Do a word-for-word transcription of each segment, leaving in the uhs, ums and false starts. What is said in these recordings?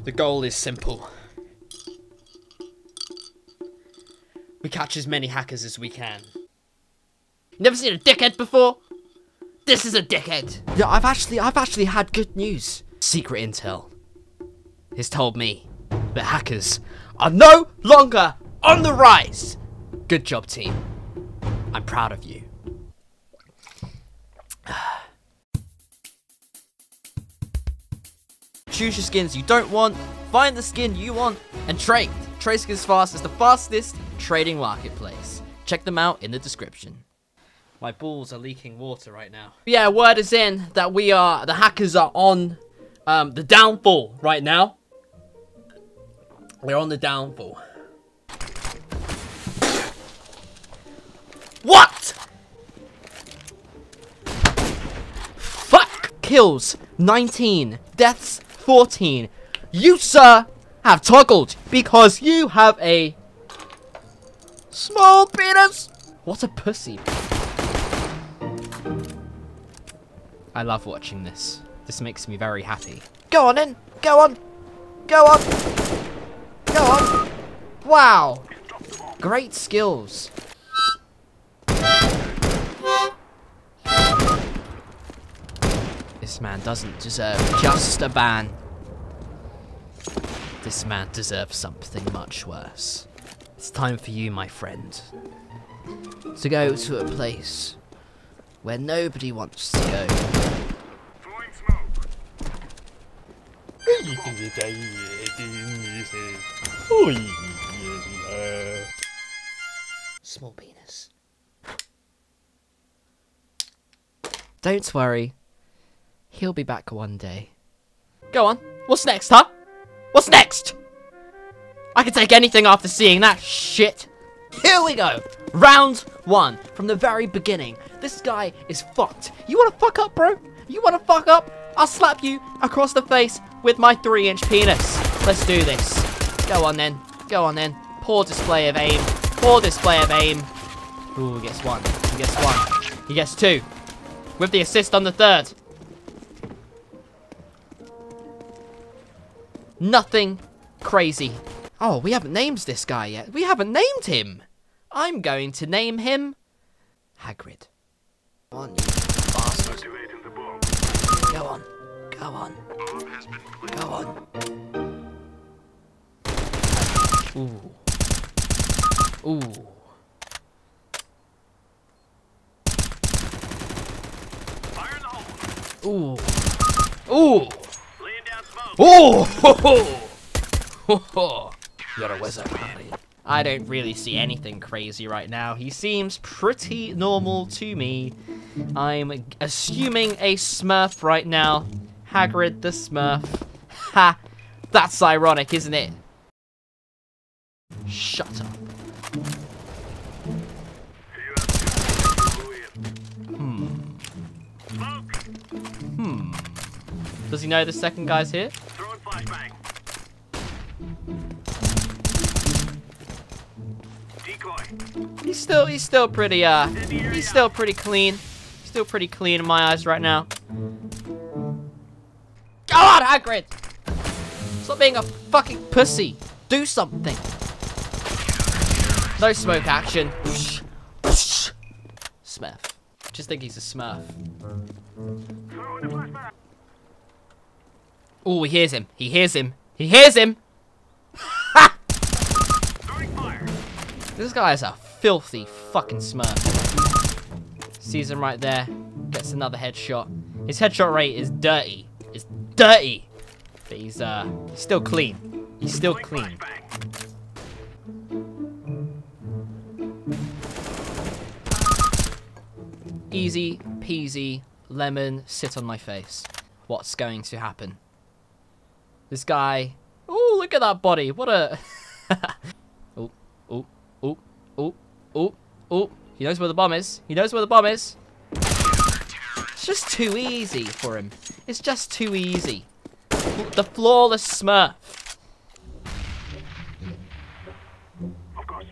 The goal is simple. We catch as many hackers as we can. Never seen a dickhead before? This is a dickhead. Yeah, I've actually, I've actually had good news. Secret intel has told me that hackers are no longer on the rise. Good job, team. I'm proud of you. Choose your skins you don't want, find the skin you want, and trade. TradeSkinsFast is the fastest trading marketplace. Check them out in the description. My balls are leaking water right now. Yeah, word is in that we are, the hackers are on um, the downfall right now. We're on the downfall. What? Fuck! Kills nineteen, deaths fourteen. You, sir, have toggled because you have a small penis. What a pussy. I love watching this. This makes me very happy. Go on in. Go on. Go on. Go on. Wow. Great skills. This man doesn't deserve just a ban. This man deserves something much worse. It's time for you, my friend, to go to a place where nobody wants to go. Small penis. Don't worry. He'll be back one day. Go on. What's next, huh? What's next? I can take anything after seeing that shit. Here we go. Round one. From the very beginning. This guy is fucked. You wanna fuck up, bro? You wanna fuck up? I'll slap you across the face with my three inch penis. Let's do this. Go on then. Go on then. Poor display of aim. Poor display of aim. Ooh, he gets one. He gets one. He gets two. With the assist on the third. Nothing crazy. Oh, we haven't named this guy yet. We haven't named him. I'm going to name him Hagrid. Go on, you bastard. Go on. Go on. Go on. Ooh. Ooh. Ooh. Ooh. Oh! Ho, ho. Ho, ho. You're a wizard, Harry. I don't really see anything crazy right now. He seems pretty normal to me. I'm assuming a Smurf right now. Hagrid the Smurf. Ha! That's ironic, isn't it? Shut up. Hmm. Hmm. Does he know the second guy's here? He's still, he's still pretty, uh, he's still pretty clean. Still pretty clean in my eyes right now. Go on, Hagrid! Stop being a fucking pussy. Do something. No smoke action. Smurf. Just think he's a Smurf. Oh, he hears him. He hears him. He hears him. Ha! This guy is a filthy fucking Smurf. Sees him right there. Gets another headshot. His headshot rate is dirty. It's dirty. But he's uh he's still clean. He's still clean. Easy peasy lemon sit on my face. What's going to happen? This guy. Oh, look at that body. What a Oh, oh, oh, oh, oh, oh. He knows where the bomb is. He knows where the bomb is. It's just too easy for him. It's just too easy. The flawless Smurf. Of course.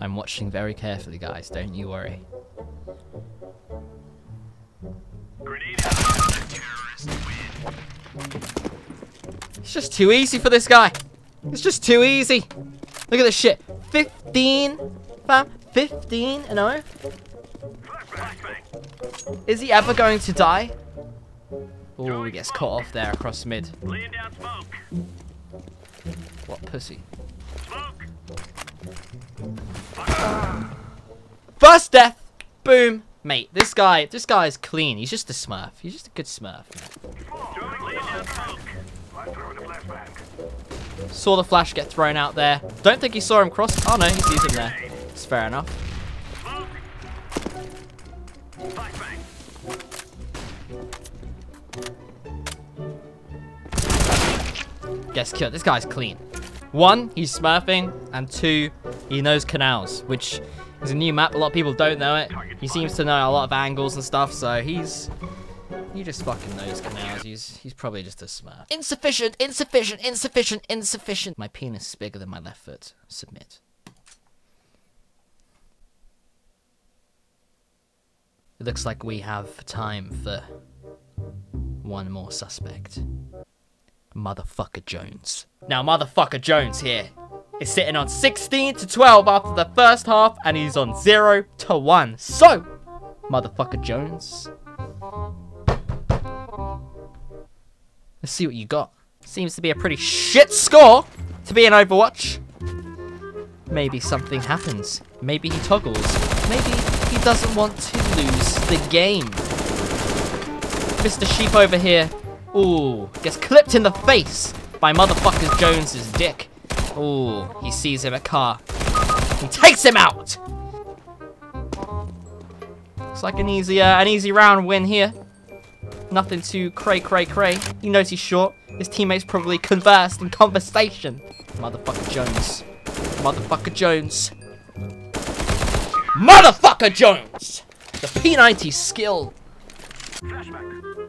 I'm watching very carefully, guys. Don't you worry. It's just too easy for this guy. It's just too easy. Look at this shit. fifteen, fam. fifteen and oh. Is he ever going to die? Oh, he gets caught off there across mid. What pussy? First death. Boom. Mate, this guy, this guy is clean. He's just a smurf. He's just a good smurf. Saw the flash get thrown out there. Don't think he saw him cross. Oh no, he sees him there. It's fair enough. Gets killed. This guy's clean. One, he's smurfing, and two, he knows canals, which is a new map. A lot of people don't know it. He seems to know a lot of angles and stuff, so he's he just fucking knows canals. He's he's probably just a smurf. Insufficient, insufficient, insufficient, insufficient. My penis is bigger than my left foot. Submit. It looks like we have time for one more suspect. Motherfucker Jones. Now, Motherfucker Jones here is sitting on sixteen to twelve after the first half, and he's on zero to one. So, Motherfucker Jones, let's see what you got. Seems to be a pretty shit score to be in Overwatch. Maybe something happens. Maybe he toggles. Maybe he doesn't want to lose the game. Mister Sheep over here. Ooh, gets clipped in the face by Motherfucker Jones's dick. Ooh, he sees him at car. He takes him out! Looks like an easy, uh, an easy round win here. Nothing too cray cray cray. He knows he's short. His teammates probably conversed in conversation. Motherfucker Jones. Motherfucker Jones. Motherfucker Jones! The P ninety skill. Flashback.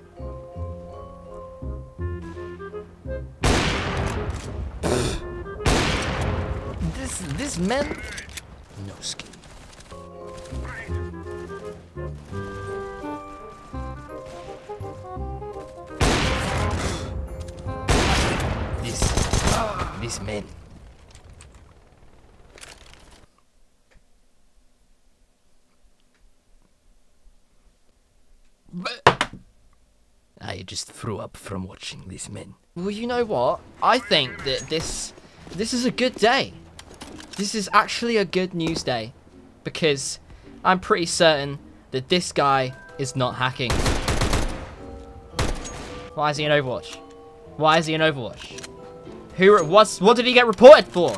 This, this man, no skin. This, this man. I just threw up from watching these men. Well, you know what? I think that this, this is a good day. This is actually a good news day, because I'm pretty certain that this guy is not hacking. Why is he in Overwatch? Why is he in Overwatch? Who? What's? What did he get reported for?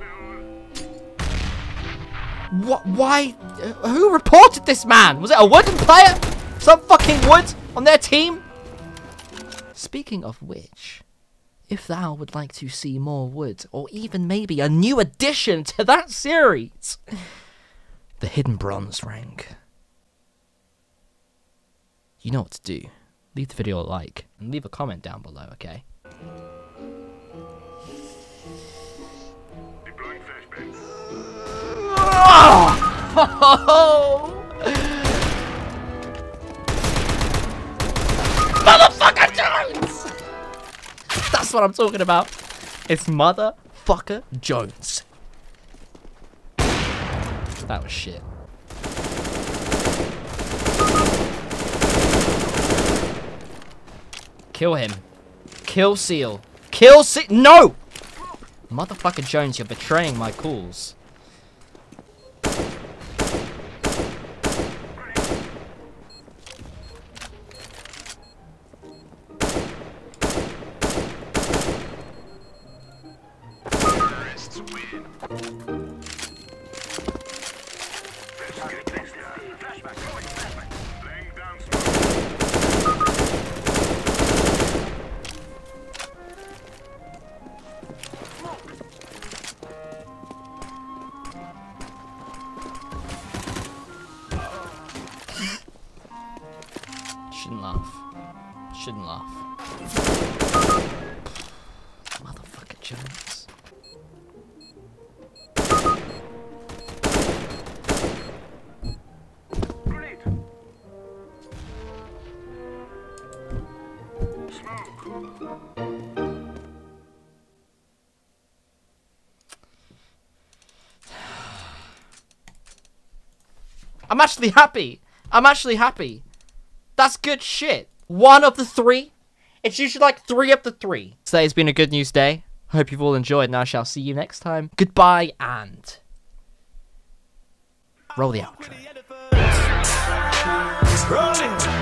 What? Why? Uh, who reported this man? Was it a wooden player? Some fucking wood on their team? Speaking of which, if thou would like to see more wood, or even maybe a new addition to that series, the Hidden Bronze rank, you know what to do. Leave the video a like, and leave a comment down below, okay? Motherfucker Jones! That's what I'm talking about. It's Motherfucker Jones. That was shit. Kill him. Kill Seal. Kill Seal. No! Motherfucker Jones, you're betraying my calls. Shouldn't laugh. Shouldn't laugh. Motherfucker Jones. I'm actually happy. I'm actually happy. That's good shit. One of the three. It's usually like three of the three. Today has been a good news day. Hope you've all enjoyed, and I shall see you next time. Goodbye, and roll the outro. Rolling.